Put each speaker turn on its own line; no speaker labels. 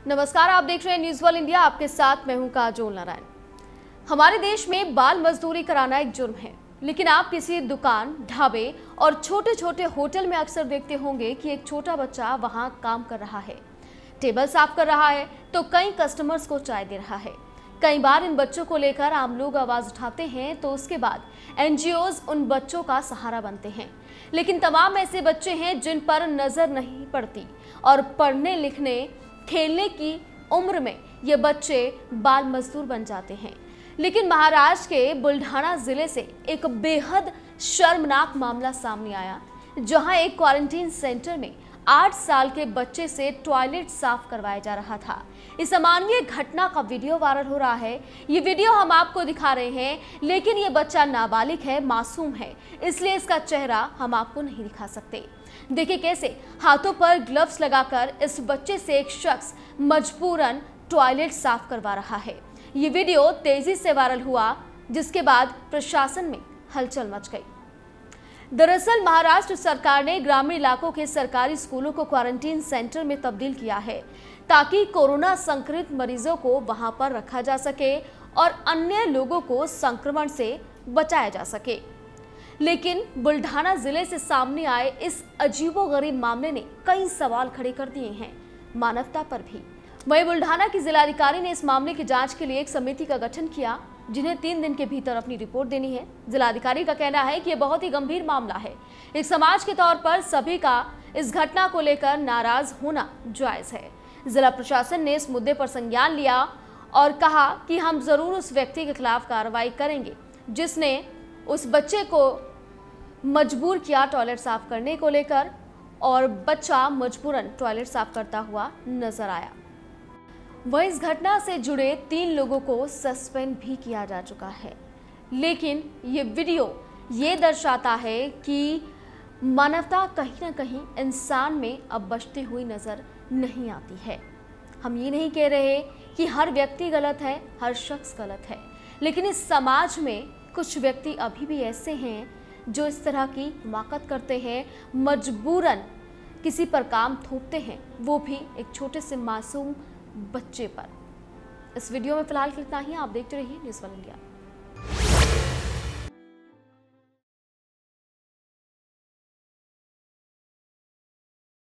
नमस्कार, आप देख रहे हैं न्यूज़ वर्ल्ड इंडिया। आपके साथ मैं हूं काजोल नारायण। हमारे देश में बाल मजदूरी कराना एक जुर्म है, लेकिन आप किसी दुकान, ढाबे और छोटे छोटे होटल में अक्सर देखते होंगे कि एक छोटा बच्चा वहां काम कर रहा है, टेबल साफ कर रहा है तो कई कस्टमर्स को चाय दे रहा है। कई बार इन बच्चों को लेकर आम लोग आवाज उठाते हैं तो उसके बाद एनजीओज उन बच्चों का सहारा बनते हैं, लेकिन तमाम ऐसे बच्चे हैं जिन पर नजर नहीं पड़ती और पढ़ने लिखने खेलने की उम्र में ये बच्चे बाल मजदूर बन जाते हैं। लेकिन महाराष्ट्र के बुल्ढाना जिले से एक बेहद शर्मनाक मामला सामने आया, जहां एक क्वारंटीन सेंटर में 8 साल के बच्चे से टॉयलेट साफ करवाया जा रहा था। इस अमानवीय घटना का वीडियो वायरल हो रहा है। ये वीडियो हम आपको दिखा रहे हैं, लेकिन ये बच्चा नाबालिग है, मासूम है, इसलिए इसका चेहरा हम आपको नहीं दिखा सकते। देखिए कैसे हाथों पर ग्लव्स लगाकर इस बच्चे से एक शख्स मजबूरन टॉयलेट साफ करवा रहा है। ये वीडियो तेजी से वायरल हुआ, जिसके बाद प्रशासन में हलचल मच गई। दरअसल महाराष्ट्र सरकार ने ग्रामीण इलाकों के सरकारी स्कूलों को क्वारंटीन सेंटर में तब्दील किया है, ताकि कोरोना संक्रमित मरीजों को वहां पर रखा जा सके और अन्य लोगों को संक्रमण से बचाया जा सके। लेकिन बुल्ढाना जिले से सामने आए इस अजीबोगरीब मामले ने कई सवाल खड़े कर दिए हैं, मानवता पर भी। वहीं बुल्ढाना की जिलाधिकारी ने इस मामले की जांच के लिए एक समिति का गठन किया, जिन्हें 3 दिन के भीतर अपनी रिपोर्ट देनी है। जिलाधिकारी का कहना है कि यह बहुत ही गंभीर मामला है। एक समाज के तौर पर सभी का इस घटना को लेकर नाराज होना जायज है। जिला प्रशासन ने इस मुद्दे पर संज्ञान लिया और कहा कि हम जरूर उस व्यक्ति के खिलाफ कार्रवाई करेंगे जिसने उस बच्चे को मजबूर किया टॉयलेट साफ करने को लेकर, और बच्चा मजबूरन टॉयलेट साफ करता हुआ नजर आया। वह इस घटना से जुड़े 3 लोगों को सस्पेंड भी किया जा चुका है। लेकिन ये वीडियो ये दर्शाता है कि मानवता कहीं ना कहीं इंसान में अब बचती हुई नजर नहीं आती है। हम ये नहीं कह रहे कि हर व्यक्ति गलत है, हर शख्स गलत है, लेकिन इस समाज में कुछ व्यक्ति अभी भी ऐसे हैं जो इस तरह की हिमाकत करते हैं, मजबूरन किसी पर काम थोपते हैं, वो भी एक छोटे से मासूम बच्चे पर। इस वीडियो में फिलहाल इतना ही। आप देखते रहिए न्यूज़ वर्ल्ड इंडिया।